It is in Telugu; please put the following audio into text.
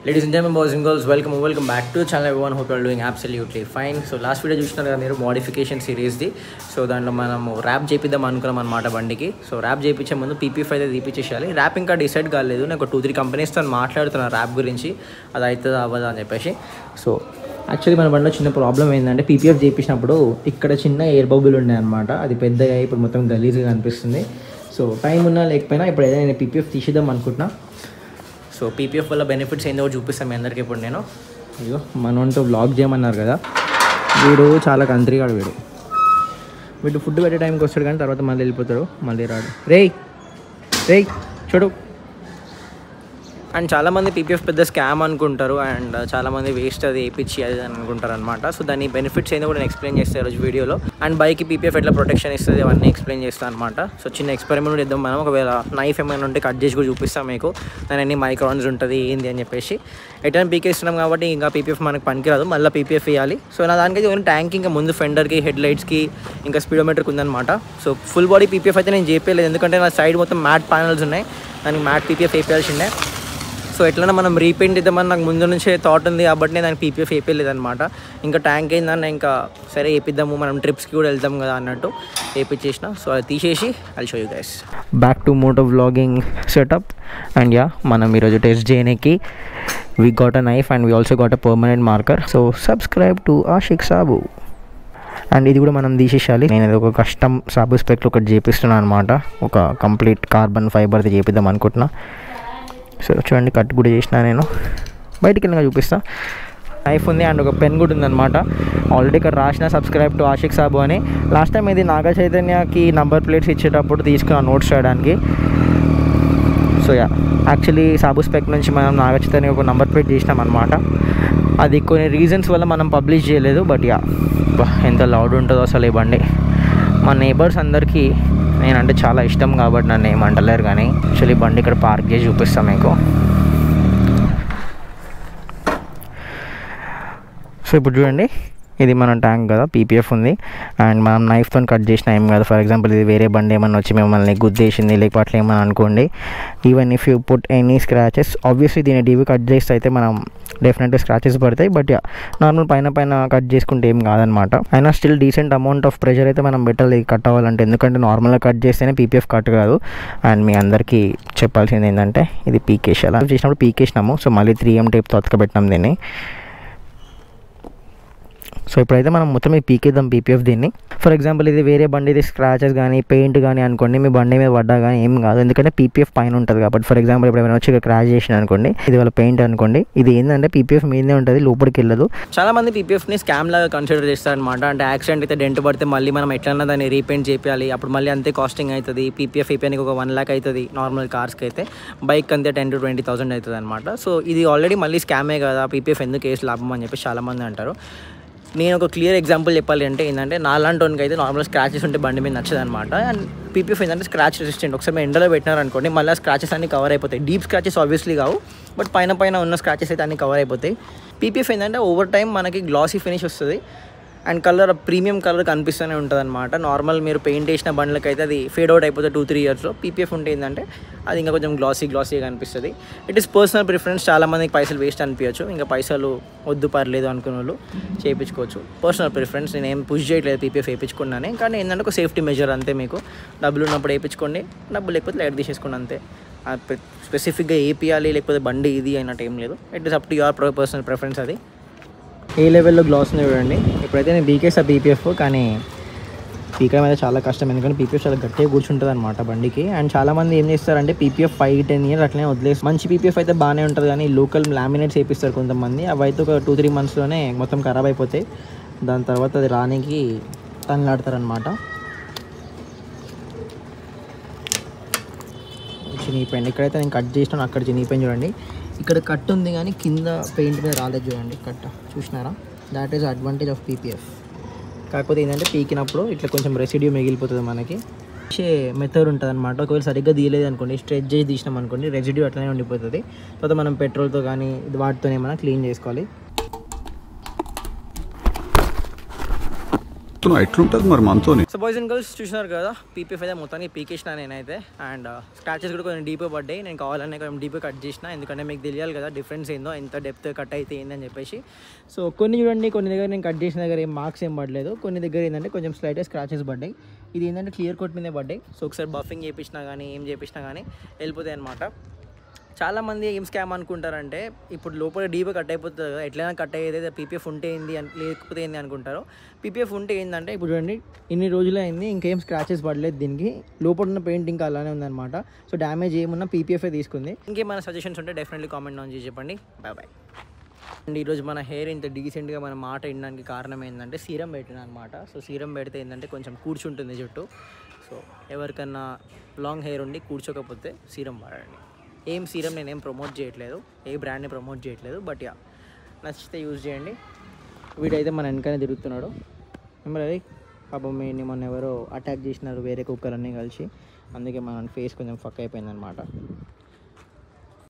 Ladies and gentlemen, boys and girls, welcome back to the channel everyone. Hope you are doing absolutely fine. So last video చూస్తున్నారు కదా మీరు మోడిఫికేషన్ సిరీస్ది. సో దాంట్లో మనము ర్యాప్ చేపిద్దాం అనుకున్నాం అనమాట బండికి. సో ర్యాప్ చేయించే ముందు పీపీఎఫ్ అయితే తీపిచ్చేయాలి. ర్యాప్ ఇంకా డిసైడ్ కాలేదు. నేను 2-3 కంపెనీస్తో మాట్లాడుతున్నాను ర్యాప్ గురించి, అది అవుతుందా అవ్వదా అని చెప్పేసి. సో యాక్చువల్లీ మన బండిలో చిన్న ప్రాబ్లం ఏంటంటే పీపీఎఫ్ చేయించినప్పుడు ఇక్కడ చిన్న ఎయిర్ బబుల్ ఉండే అనమాట. అది పెద్దగా ఇప్పుడు మొత్తం గలీజ్గా అనిపిస్తుంది. సో టైం ఉన్నా లేకపోయినా ఇప్పుడు ఏదైనా నేను పీపీఎఫ్ తీసేద్దాం అనుకుంటున్నా. సో పీపీఎఫ్ వల్ల బెనిఫిట్స్ ఏందో చూపిస్తాను మీ అందరికీ. ఇప్పుడు నేను ఇగో మనతో వ్లాగ్ చేయమన్నారు కదా, వీడు చాలా కంత్రిగాడు. వీడు ఫుడ్ పెట్టే టైంకి వస్తాడు కానీ తర్వాత మళ్ళీ వెళ్ళిపోతాడు, మళ్ళీ రాడు. రేయ్ చూడు. అండ్ చాలామంది పీపీఎఫ్ పెద్ద స్కామ్ అనుకుంటారు, అండ్ చాలామంది వేస్ట్ అది వేయించి అది అని అనుకుంటారు అనమాట. సో దాని బెనిఫిట్స్ ఏందో కూడా నేను ఎక్స్ప్లెయిన్ చేస్తాను ఈరోజు వీడియోలో. అండ్ బైక్కి పీపీఎఫ్ ఎట్లా ప్రొటెక్షన్ ఇస్తుంది అవన్నీ ఎక్స్ప్లెయిన్ చేస్తాను అనమాట. సో చిన్న ఎక్స్పెరిమెంట్ చేద్దాం మనం. ఒకవేళ నైఫ్ ఏమైనా ఉంటే కట్ చేసి కూడా చూపిస్తాం మీకు, దాని ఎన్ని మైక్రాన్స్ ఉంటుంది ఏంది అని చెప్పేసి. ఎటైనా పీకే ఇస్తున్నాం కాబట్టి ఇంకా పీపీఎఫ్ మనకు పనికిరాదు, మళ్ళీ పీపీఎఫ్ ఇవ్వాలి. సో నా దానికైతే ఓన్లీ ట్యాంక్ ఇంకా ముందు ఫెండర్కి, హెడ్ లైట్స్కి, ఇంకా స్పీడోమీటర్కి ఉందన్నమాట. సో ఫుల్ బాడీ పీపీఎఫ్ అయితే నేను చేయలేదు, ఎందుకంటే నా సైడ్ మొత్తం మ్యాట్ ప్యానల్స్ ఉన్నాయి, దానికి మ్యాట్ పీపీఎఫ్ వేయాల్సిందే. సో ఎట్లన్నా మనం రీపెయింట్ ఇద్దామని నాకు ముందు నుంచే థాట్ ఉంది కాబట్టి నేను దానికి పీపీఎఫ్ వేయలేదన్నమాట. ఇంకా ట్యాంక్ ఏందన్న ఇంకా సరే వేపిద్దాము, మనం ట్రిప్స్కి కూడా వెళ్తాం కదా అన్నట్టు వేపించేసిన. సో అది తీసేసి I'll show you guys. Back to moto vlogging setup. And మనం ఈరోజు టెస్ట్ చేయడానికి we got a knife and we also got a permanent marker. So subscribe to Ashiq Sabu. And ఇది కూడా మనం తీసేయాలి. నేను ఒక కస్టమ్ సాబు స్పెక్ట్ ఒకటి చేపిస్తున్నాను అనమాట, ఒక కంప్లీట్ కార్బన్ ఫైబర్ది చేపిద్దాం అనుకుంటున్నా. సో చూడండి, కట్ కూడా చేసిన నేను, బయటికి వెళ్ళినా చూపిస్తా. నైఫ్ ఉంది అండ్ ఒక పెన్ కూడా ఉందన్నమాట. ఆల్రెడీ ఇక్కడ రాసిన సబ్స్క్రైబ్ టు ఆషిక్ సాబు అని. లాస్ట్ టైం ఇది నాగ చైతన్యకి నంబర్ ప్లేట్స్ ఇచ్చేటప్పుడు తీసుకున్నాను నోట్స్ చేయడానికి. సో యాక్చువల్లీ సాబు స్పెక్ నుంచి మనం నాగ చైతన్య ఒక నంబర్ ప్లేట్ చేసినాం అనమాట. అది కొన్ని రీజన్స్ వల్ల మనం పబ్లిష్ చేయలేదు. బట్ ఎంత లౌడ్ ఉంటుందో అసలు ఈ బండి. మా నేబర్స్ అందరికీ నేనంటే చాలా ఇష్టం కాబట్టి నన్ను ఏమంటలేరు, కానీ యాక్చువల్లీ బండి ఇక్కడ పార్క్ చేసి చూపిస్తాను మీకు. సో ఇప్పుడు చూడండి, ఇది మన ట్యాంక్ కదా, పీపీఎఫ్ ఉంది. అండ్ మనం నైఫ్తో కట్ చేసిన ఏం కాదు. ఫర్ ఎగ్జాంపుల్ ఇది వేరే బండి ఏమన్నా వచ్చి మిమ్మల్ని గుద్దేసింది లేకపోతే అట్లా ఏమన్నా అనుకోండి, even if you put any scratches, obviously దీన్ని డీవీ కట్ చేస్తే అయితే మనం డెఫినెట్గా స్క్రాచెస్ పడతాయి. బట్ నార్మల్ పైన కట్ చేసుకుంటే ఏం కాదనమాట. అయినా still decent amount of pressure అయితే మనం పెట్టాలి కట్ అవ్వాలంటే, ఎందుకంటే నార్మల్గా కట్ చేస్తేనే పీపీఎఫ్ కట్ కాదు. అండ్ మీ అందరికీ చెప్పాల్సింది ఏంటంటే ఇది పీకేసాలి. చేసినప్పుడు పీకేసినాము, సో మళ్ళీ 3M టేప్తో అతకబెట్టినాం దీన్ని. సో ఇప్పుడైతే మనం మొత్తం పీకేద్దాం పీపీఎఫ్ దీన్ని. ఫర్ ఎగ్జాంపుల్ ఇది వేరే బండి, ఇది స్క్రాచెస్ కానీ పెయింట్ కానీ అనుకోండి, మీ బండి మీద పడ్డా కానీ ఏం కాదు, ఎందుకంటే పీపీఎఫ్ పైన ఉంటుంది కాబట్టి. ఫర్ ఎగ్జాంపుల్ ఇప్పుడు ఏమైనా వచ్చి ఇక్కడ క్రాష్ చేసిన అనుకోండి, ఇది వాళ్ళ పెయింట్ అనుకోండి, ఇది ఏంటంటే పీపీఎఫ్ మీదే ఉంటుంది, లోపలికి వెళ్ళదు. చాలా మంది పీపీఎఫ్ని స్కామ్ లాగా కన్సిడర్ చేస్తారనమాట. అంటే యాక్సిడెంట్ అయితే డెంట్ పడితే మళ్ళీ మనం ఎట్లన్నా దాన్ని రీపెయింట్ చేయాలి, అప్పుడు మళ్ళీ అంతే కాస్టింగ్ అవుతుంది. పీపీఎఫ్ అయిపోయానికి ఒక 1 lakh అవుతుంది నార్మల్ కార్స్కి అయితే, బైక్ అంతే 10,000 to 20,000 అవుతుంది అనమాట. సో ఇది ఆల్రెడీ మళ్ళీ స్కామే కదా, పీపీఎఫ్ ఎందుకు వేసి లాభం అని చెప్పి చాలామంది అంటారు. నేను ఒక క్లియర్ ఎగ్జాంపుల్ చెప్పాలి అంటే ఏంటంటే, నాలాంటి అయితే నార్మల్ స్క్రాచెస్ ఉంటే బండి మీద నచ్చదు అనమాట. అండ్ పీపీఎఫ్ ఏంటంటే స్క్రాచ్ రెసిస్టెంట్. ఒకసారి మేము ఎండలో పెట్టినారనుకోండి, మళ్ళీ స్క్రాచెస్ అన్ని కవర్ అయిపోతాయి. డీప్ స్క్రాచెస్ ఆబ్వియస్లీ కావు, బట్ పైన ఉన్న స్క్రాచెస్ అయితే అన్ని కవర్ అయిపోతాయి. పీపీఎఫ్ ఏంటంటే ఓవర్ టైం మనకి గ్లాసీ ఫినిష్ వస్తుంది అండ్ కలర్ ప్రీమియం కలర్ కనిపిస్తూనే ఉంటుంది అనమాట. నార్మల్ మీరు పెయింట్ వేసిన బండ్లకి అయితే అది ఫేడ్ అవుట్ అయిపోతుంది 2-3 yearsలో. పీపీఎఫ్ ఉంటే ఏంటంటే అది ఇంకా కొంచెం గ్లాసీగా కనిపిస్తుంది. It is personal preference. చాలామందికి పైసలు వేస్ట్ అనిపించచ్చు, ఇంకా పైసలు వద్దు పర్లేదు అనుకునే వాళ్ళు చేయించుకోవచ్చు. పర్సనల్ ప్రిఫరెన్స్, నేను ఏం పుష్ చేయట్లేదు పీపీఎఫ్ వేయించుకున్నానే, కానీ ఏంటంటే ఒక సేఫ్టీ మెజర్ అంతే. మీకు డబ్బులు ఉన్నప్పుడు వేయించుకోండి, డబ్బులు లేకపోతే లైట్ తీసేసుకోండి అంతే. స్పెసిఫిక్గా వేపియాలి లేకపోతే బండి ఇది అయినట్టు ఏం లేదు. It is up to your personal preference. అది ఏ లెవెల్లో గ్లాస్ ఉంది చూడండి. ఇప్పుడైతే నేను పీకేసా పీపీఎఫ్, కానీ పీకే మీద చాలా కష్టం, ఎందుకంటే పీపీఎఫ్ చాలా గట్టిగా కూర్చుంటుంది అనమాట బండికి. అండ్ చాలామంది ఏం చేస్తారంటే పీపీఎఫ్ 5-10 years అట్లనే వదిలేసి, మంచి పీపీఎఫ్ అయితే బాగానే ఉంటుంది, కానీ లోకల్ లామినేట్స్ వేపిస్తారు కొంతమంది, అవి అయితే ఒక 2-3 monthsలోనే మొత్తం ఖరాబ్ అయిపోతాయి. దాని తర్వాత అది రానికి తనలాడతారనమాట. చినిగిపోయింది. ఇక్కడైతే నేను కట్ చేసినాను, అక్కడ చినిగిపోయింది చూడండి. ఇక్కడ కట్ ఉంది కానీ కింద పెయింట్ మీద రాలేదు చూడండి, కట్ చూసినారా. That is advantage of PPF. కాకపోతే ఏంటంటే పీకినప్పుడు ఇట్లా కొంచెం రెసిడ్యూ మిగిలిపోతుంది మనకి. మెథడ్ ఉంటుంది అనమాట. ఒకవేళ సరిగ్గా తీయలేదు అనుకోండి, స్ట్రెచ్ చేసి తీసినాం అనుకోండి, రెసిడ్యూ అట్లనే ఉండిపోతుంది. తర్వాత మనం పెట్రోల్తో కానీ వాటితోనే మనం క్లీన్ చేసుకోవాలి. చెప్తున్నావు ఎట్లుంటుంది మరి మనతో. సో బాయ్స్ అండ్ గర్ల్స్ చూసినారు కదా, పీపీఎఫ్ అయితే మొత్తానికి పీకేసిన నేనైతే. అండ్ స్క్రాచెస్ కూడా కొంచెం డీపే పడ్డాయి. నేను కావాలనే కొంచెం డీపే కట్ చేసిన, ఎందుకంటే మీకు తెలియాలి కదా డిఫరెన్స్ ఏందో, ఎంత డెప్త్ కట్ అయితే ఏందని చెప్పేసి. సో కొన్ని చూడండి, కొన్ని దగ్గర నేను కట్ చేసిన దగ్గర ఏం మార్క్స్ ఏం పడలేదు, కొన్ని దగ్గర ఏంటంటే కొంచెం స్లైట్ స్క్రాచెస్ పడ్డాయి. ఇది ఏంటంటే క్లియర్ కోట్ మీదే పడ్డాయి. సో ఒకసారి బఫింగ్ చేయించినా కానీ ఏం చేయించినా కానీ వెళ్ళిపోతాయి అనమాట. చాలామంది ఏం స్కామ్ అనుకుంటారంటే, ఇప్పుడు లోపల డీపే కట్ అయిపోతుంది కదా, ఎట్లయినా కట్ అయ్యేది, పీపీఎఫ్ ఉంటే ఏంది లేకపోతే ఏంది అనుకుంటారు. పీపీఎఫ్ ఉంటే ఏంటంటే, ఇప్పుడు చూడండి ఇన్ని రోజులు అయింది, ఇంకేం స్క్రాచెస్ పడలేదు దీనికి, లోపల ఉన్న పెయింట్ ఇంకా అలానే ఉందన్నమాట. సో డ్యామేజ్ ఏమున్నా పీపీఎఫ్ తీసుకుంది. ఇంకేమైనా సజెషన్స్ ఉంటే డెఫినెట్లీ కామెంట్ ఆన్ చేసి చెప్పండి. Bye bye. అండ్ ఈరోజు మన హెయిర్ ఇంత డీసెంట్గా మన మాట వినడానికి కారణం ఏంటంటే సీరం పెట్టిన అనమాట. సో సీరం పెడితే ఏంటంటే కొంచెం కూర్చుంటుంది జుట్టు. సో ఎవరికన్నా లాంగ్ హెయిర్ ఉండి కూర్చోకపోతే సీరం వాడండి. ఏం సీరం నేనేం ప్రమోట్ చేయట్లేదు, ఏ బ్రాండ్ని ప్రమోట్ చేయట్లేదు, బట్ యా నచ్చితే యూజ్ చేయండి. వీడైతే మన వెనకనే తిరుగుతున్నాడు. మరి పాపం మీని మొన్న ఎవరో అటాక్ చేసినారు వేరే కుక్కలన్నీ కలిసి, అందుకే మన ఫేస్ కొంచెం ఫక్ అయిపోయిందనమాట.